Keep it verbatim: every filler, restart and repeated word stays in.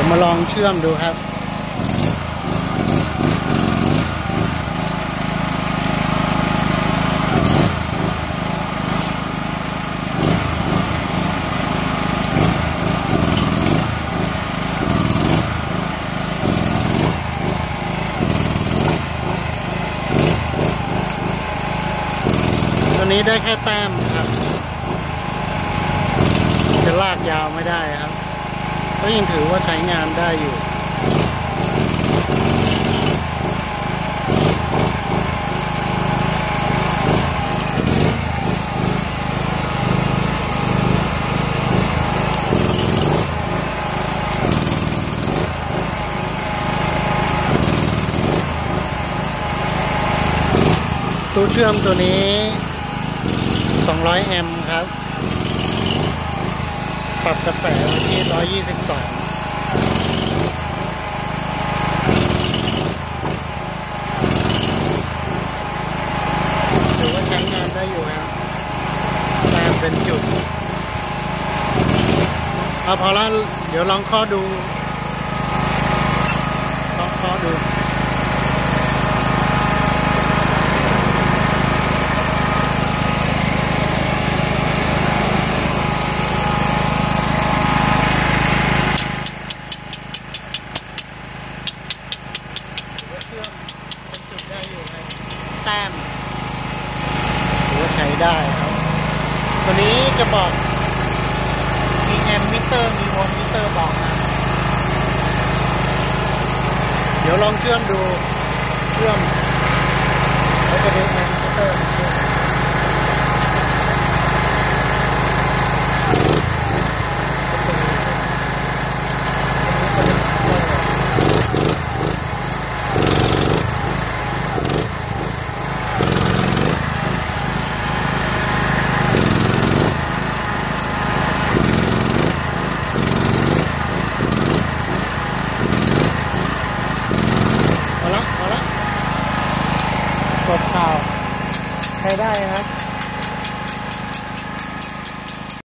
ยวมาลองเชื่อมดูครับตัวนี้ได้แค่แต้มครับจะลากยาวไม่ได้ครับก็ยังถือว่าใช้งานได้อยู่ตู้เชื่อมตัวนี้สองร้อยแอมป์ครับปรับกระแสไว้ที่หนึ่งร้อยยี่สิบสองถือว่าใช้งานได้อยู่ครับตามเป็นจุดเอาพอแล้วเดี๋ยวลองข้อดูลองข้อดูแต้มถือว่าใช้ได้ครับตัวนี้จะบอกมีแอมมิเตอร์มีโวลต์มิเตอร์บอกนะเดี๋ยวลองเชื่อมดูเชื่อมแล้วจะดูแอมมิเตอร์กดข่าวใช้ได้ครับ